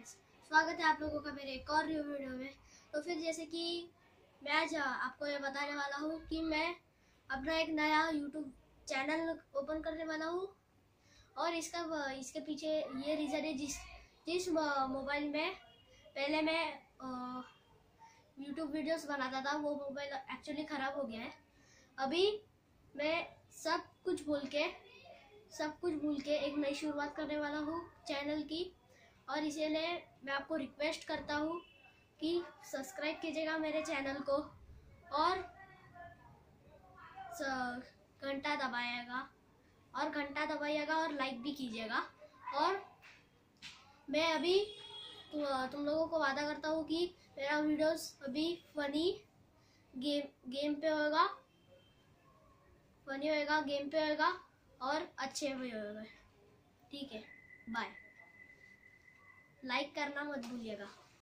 Friends, स्वागत है आप लोगों का मेरे एक और न्यू वीडियो में। तो फिर जैसे कि मैं आज आपको ये बताने वाला हूँ कि मैं अपना एक नया यूट्यूब चैनल ओपन करने वाला हूँ और इसके पीछे ये रीज़न है जिस मोबाइल में पहले मैं यूट्यूब वीडियोस बनाता था वो मोबाइल एक्चुअली ख़राब हो गया है। अभी मैं सब कुछ भूल के एक नई शुरुआत करने वाला हूँ चैनल की, और इसीलिए मैं आपको रिक्वेस्ट करता हूँ कि सब्सक्राइब कीजिएगा मेरे चैनल को और घंटा दबाइएगा और लाइक भी कीजिएगा। और मैं अभी तुम लोगों को वादा करता हूँ कि मेरा वीडियोस अभी फनी गेम पे होगा और अच्छे भी होगा। ठीक है, बाय। लाइक करना मत भूलिएगा।